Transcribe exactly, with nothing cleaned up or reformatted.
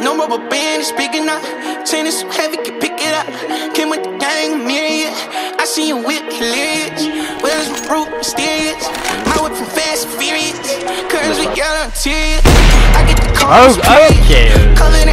No rubber band is speaking up. Chain is so heavy, can pick it up. Came with the gang, myriad. I see you with hilarious. Well, it's root mysterious. My whip from Fast and Furious. Curves with yellow interior. I get the car. Oh, okay.